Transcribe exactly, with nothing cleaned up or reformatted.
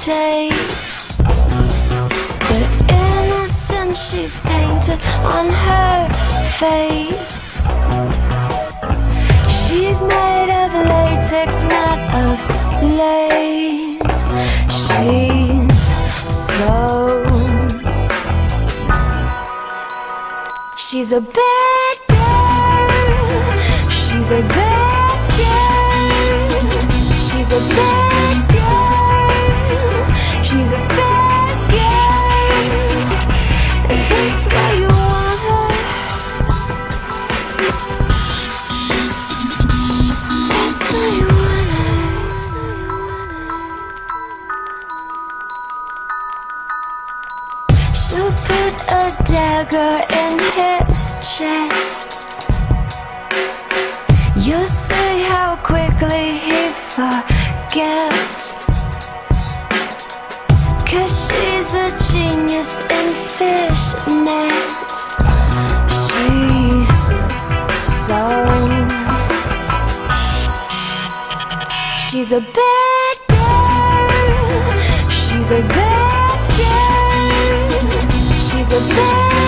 taste. The innocence she's painted on her face. She's made of latex, not of lace. She's so... She's a bad girl. She's a bad girl. She's a bad girl. She's a bad girl. And that's why you want her. That's why you want her. She'll put a dagger in his chest. You see how quickly he forgets. 'Cause she's a genius in fishnets. She's so... She's a bad girl. She's a bad girl. She's a bad